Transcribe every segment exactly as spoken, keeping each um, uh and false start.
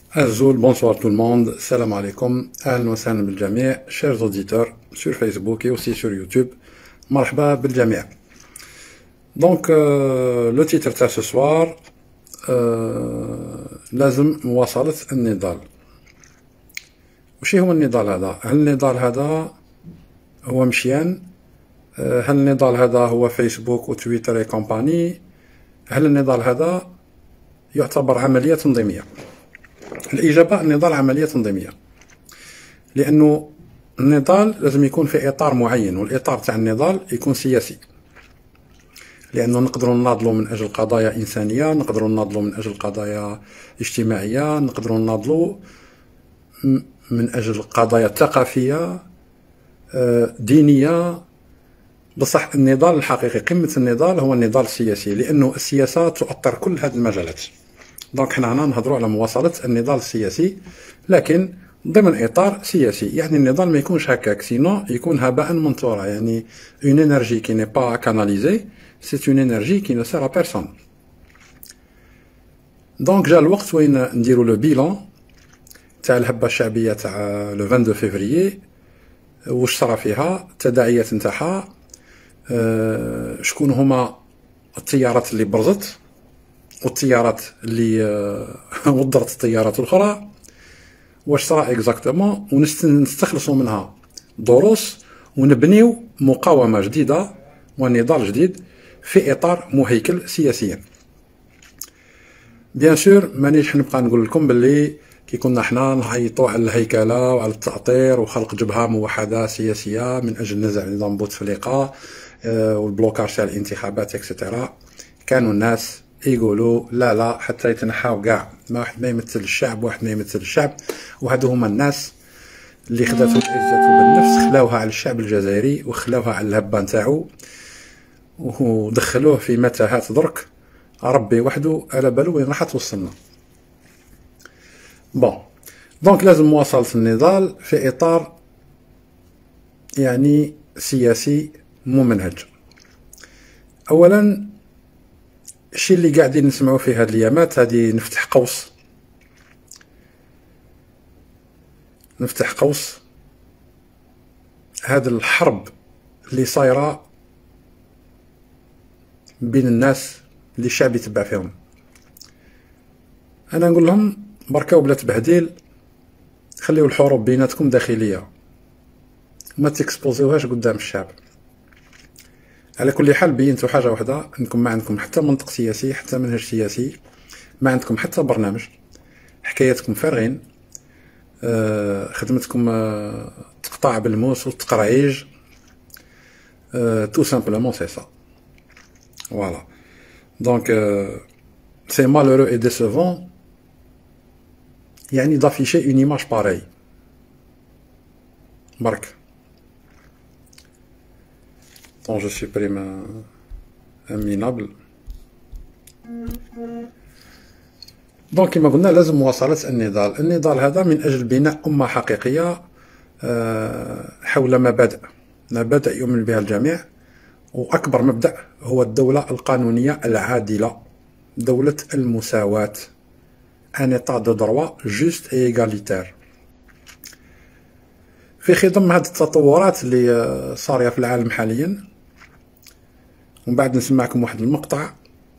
Azul, bonsoir tout le monde, salam alaikum, ahlan wa sahlan bil jami', chers auditeurs sur Facebook et aussi sur YouTube, marhaba bil jami'. Donc euh, le titre de ce soir, euh, لازم مواصلة النضال. وش هو النضال هذا؟ هل النضال هذا هو مشيان؟ هل النضال هذا هو فيسبوك وتويتر اي كومباني؟ هل النضال هذا يعتبر عملية تنظيمية؟ الإجابة النضال عملية تنظيمية، لأنه النضال لازم يكون في إطار معين، والإطار تاع النضال يكون سياسي، لأنه نقدروا نناضلوا من أجل قضايا إنسانية، نقدروا نناضلوا من أجل قضايا اجتماعية، نقدروا نناضلوا من أجل قضايا ثقافية دينية. بصح النضال الحقيقي، قمة النضال هو النضال السياسي، لأنه السياسة تؤطر كل هذه المجالات. دونك حنا هنا نهضروا على مواصلة النضال السياسي، لكن ضمن إطار سياسي. يعني النضال ما يكونش هكاك، سينو يكون هباء منثورا، يعني اون انرجي كي ني با كاناليزي، سي اون انرجي كي نو سير ا بيرسون. دونك جا الوقت وين نديروا لو بيلون تاع الهبة الشعبية تاع لو اثنين وعشرين فيفريي، واش صرا فيها، التداعيات نتاعها، أه شكون هما التيارات اللي برزت والتيارات اللي وضرت التيارات الاخرى، واش صرا اكزاكتومون، ونستخلصوا منها دروس ونبنيو مقاومه جديده ونضال جديد في اطار مهيكل سياسيا. بيان سور مانيش نبقى نقول لكم باللي كي كنا حنا نعيطوا على الهيكله وعلى التاطير وخلق جبهه موحده سياسيه من اجل نزع نظام بوتفليقه والبلوكاج تاع الانتخابات اكسترا، كانوا الناس يقولوا لا لا حتى يتنحاو كاع، ما واحد ما يمثل الشعب، واحد ما يمثل الشعب. وهادو هما الناس اللي خداتو العزة بالنفس، خلاوها على الشعب الجزائري وخلاوها على الهبه نتاعو ودخلوه في متاهات درك ربي وحده على بالو وين راح توصلنا. بون دونك لازم مواصلة النضال في اطار يعني سياسي ممنهج. اولا الشيء اللي قاعدين نسمعوا فيه هاد الايامات، هادي نفتح قوس نفتح قوس هاد الحرب اللي صايره بين الناس اللي الشعب يتبع فيهم. انا نقول لهم بركا وبلا تبهديل، خليو الحروب بيناتكم داخليه، ما تكسبوزيوهاش قدام الشعب. على كل حال بينتو حاجه واحده، انكم ما عندكم حتى منطق سياسي، حتى منهج سياسي، ما عندكم حتى برنامج، حكاياتكم فارغين، آه خدمتكم آه تقطع بالموس والتقرعيج، آه تو سامبلومون سي سا. فوالا دونك آه سي مالورو اي ديسيفون، يعني دافيشي اون ايماج باري برك. Bon, je supprime un, un minable. دونك كما قلنا لازم مواصلة النضال. النضال هذا من أجل بناء أمة حقيقية حول مبادئ مبادئ يؤمن بها الجميع، وأكبر مبدأ هو الدولة القانونية العادلة، دولة المساواة، ان état de droit juste et égalitaire. في خضم هذه التطورات اللي صاريه في العالم حاليا، ومن بعد نسمعكم واحد المقطع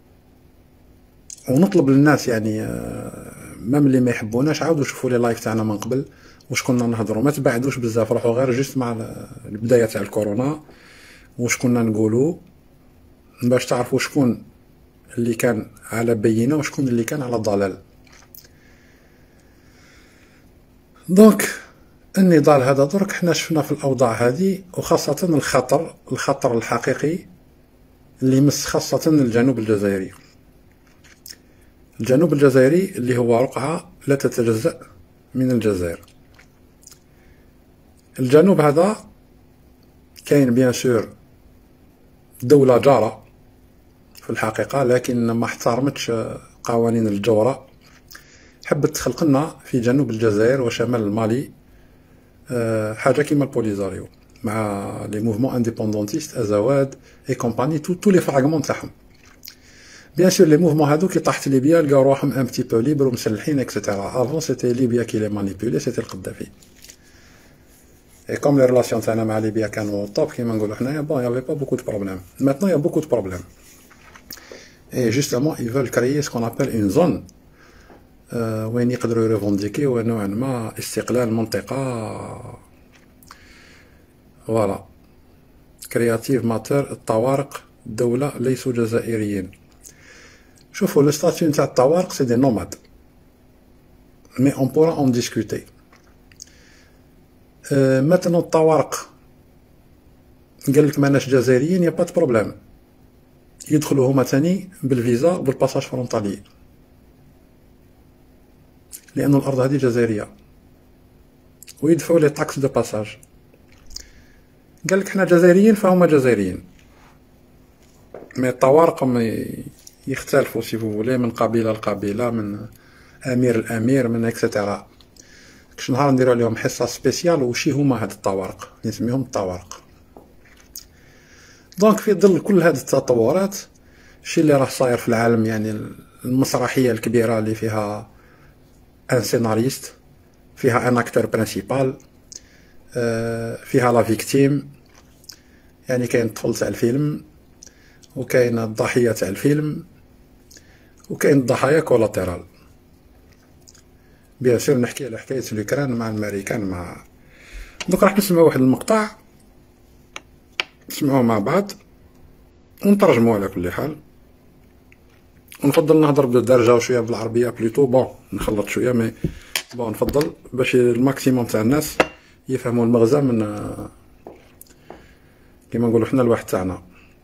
ونطلب للناس يعني مام اللي ما يحبوناش عاودوا شوفوا لي لايف تاعنا من قبل واش كنا نهضروا، ما تبعدوش بزاف، روحوا غير جست مع البدايه تاع الكورونا واش كنا نقولوا باش تعرفوا شكون اللي كان على بينه وشكون اللي كان على ضلال. دونك النضال هذا درك حنا شفنا في الاوضاع هذه، وخاصه الخطر الخطر الحقيقي اللي يمس خاصه الجنوب الجزائري. الجنوب الجزائري اللي هو رقعه لا تتجزأ من الجزائر. الجنوب هذا كاين بيان سور دولة جارة في الحقيقة، لكن ما احترمتش قوانين الجورة، حبت تخلق لنا في جنوب الجزائر وشمال المالي حاجة كيما البوليزاريو مع لي موفمون انديبوندونتيست ازواد اي كومباني، تو تو لي فراغمون تاعهم. Bien sûr, les mouvements هادوك اللي طاحت ليبيا لقاو روحهم un petit peu libre ومسلحين et cetera. Avant, c'était Libya qui les manipulait, c'était القذافي. Et comme les relations تاعنا مع ليبيا كانوا top كيما نقولوا حنايا, bon, il y avait pas beaucoup de problèmes. Maintenant, il y a beaucoup de problèmes. Et justement, ils veulent créer ce qu'on appelle une zone وين يقدروا يريفونديكيو نوعا ما استقلال منطقة. فوالا كرياتيف ماتور الطوارق الدولة ليسوا جزائريين. شوفوا لو ستاتيو نتاع الطوارق سي دي نوماد مي اون بورا اون ديسكوتي. مثلا الطوارق قالك ماناش جزائريين يا با دو بروبليم, يدخلوا هما تاني بالفيزا وبالباساج فرونتالي لأن الأرض هذه جزائرية ويدفعوا لي تاكس دو باساج. قالك حنا جزائريين فهما جزائريين, مي الطوارق يختلفوا سي فو فولي من قبيلة لقبيلة, من أمير لأمير, من اكسيتيرا. كش نهار نديرو عليهم حصة سبيسيال وشي هما هاد الطوارق نسميهم الطوارق. دونك في ظل كل هاد التطورات الشي اللي راه صاير في العالم, يعني المسرحية الكبيرة اللي فيها ان سيناريست, فيها ان اكتور برينسيبال, فيها لا فيكتيم, يعني كاين الطفل تاع الفيلم وكاين الضحية تاع الفيلم وكاين الضحايا كولاتيرال. بيان سور نحكي على حكاية الأوكران مع الأمريكان مع. دوك راح نسمعو واحد المقطع, نسمعوه مع بعض ونترجموه على كل حال. ونفضل نهضر بالدارجة وشوية بالعربية بليتو, بون نخلط شوية مي بون نفضل باش الماكسيموم تاع الناس يفهموا المغزى من كيما نقولوا حنا الواحد تاعنا.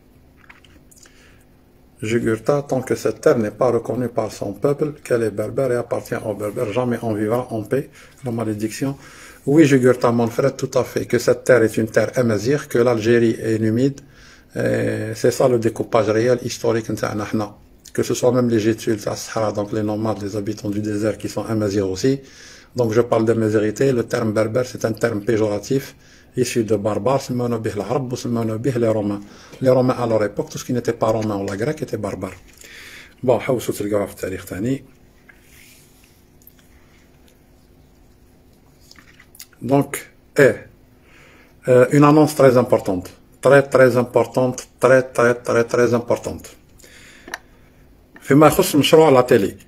Jugurtha, tant que cette terre n'est pas reconnue par son peuple, qu'elle est berbère et appartient aux berbères, jamais on vivra en paix. La malédiction. Oui, Jugurtha, mon frère, tout à fait, que cette terre est une terre amazigh, que l'Algérie est numide. C'est ça le découpage réel, historique, que ce soit même les Gétules, Sahara, donc les nomades, les habitants du désert qui sont amazighs aussi. Donc je parle d'amazirité. Le terme berbère, c'est un terme péjoratif, issu de barbares, c'est monobih l'arabe ou c'est monobih les romains. Les romains à leur époque, tout ce qui n'était pas romain ou la grecque était barbare. Bon, حوسوا تلقاوها في التاريخ تاني. Donc, eh, euh, une annonce très importante, très très importante, très très très très importante. فيما يخص مشروع لا تيلي.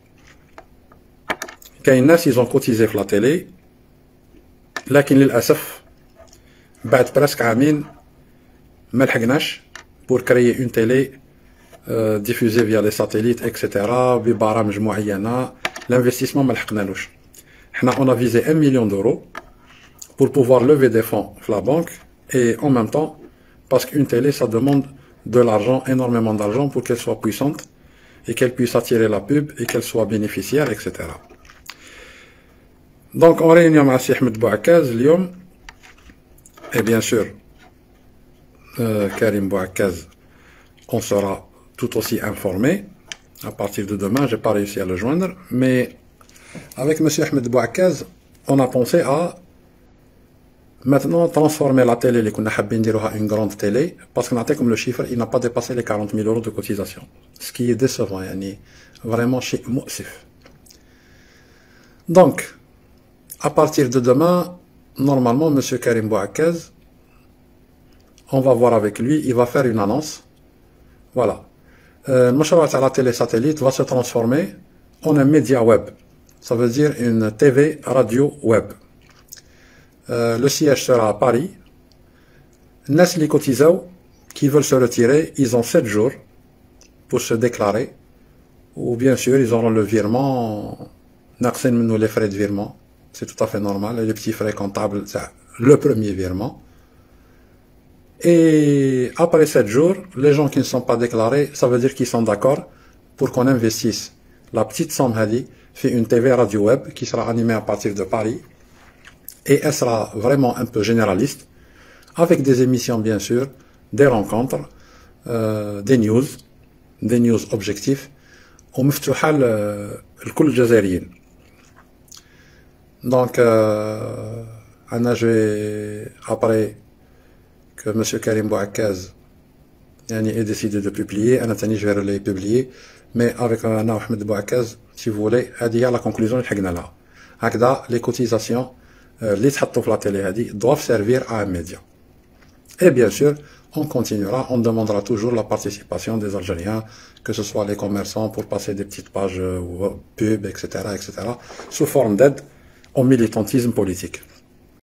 كاين ناس ils ont cotisé في لا تيلي, لكن للأسف بعد برسك عامين ما لحقناش pour créer une télé euh, diffusée via les satellites et cetera ببرامج معينة. l'investissement ما لحقنالوش. حنا on a visé un million d'euros pour pouvoir lever des fonds في la banque et en même temps parce qu'une télé ça demande de l'argent, énormément d'argent pour qu'elle soit puissante et qu'elle puisse attirer la pub et qu'elle soit bénéficiaire et cetera. Donc en réunion مع سي أحمد بوعكاز اليوم et bien sûr euh, Karim Bouakaz, on sera tout aussi informé à partir de demain. J'ai pas réussi à le joindre, mais avec monsieur Ahmed Bouakaz, on a pensé à maintenant transformer la télé اللي كنا حابين نديروها une grande télé, parce qu'on a comme le chiffre, il n'a pas dépassé les quarante mille euros de cotisation, ce qui est décevant, يعني vraiment شيء مؤسف. Donc à partir de demain, normalement monsieur Karim Bouakaz, on va voir avec lui, il va faire une annonce. Voilà. Le مشروع تاع la télé satellite va se transformer en un média web. Ça veut dire une T V radio web. Euh, le siège sera à Paris. الناس اللي cotisent, qui veulent se retirer, ils ont sept jours pour se déclarer. Ou bien sûr, ils auront le virement. ناقصين منه les frais de virement. C'est tout à fait normal. Les petits frais comptables, c'est le premier virement. Et après sept jours, les gens qui ne sont pas déclarés, ça veut dire qu'ils sont d'accord pour qu'on investisse la petite somme hadi fait une T V radio web qui sera animée à partir de Paris. Et elle sera vraiment un peu généraliste, avec des émissions bien sûr, des rencontres, euh, des news, des news objectifs, ومفتوحة لكل الجزائريين. Donc, euh, أنا je vais, après que monsieur Karim Bouakaz ait décidé de publier, أنا تاني je vais les publier, mais avec un Ahmed Bouakaz, si vous voulez, هذه هي la conclusion اللي حقنا لها. هكذا les cotisations اللي تحطوا في la télé هذه doivent servir à un média. Et bien sûr, on continuera, on demandera toujours la participation des Algériens, que ce soit les commerçants pour passer des petites pages pub, et cetera, et cetera, sous forme d'aide au militantisme politique.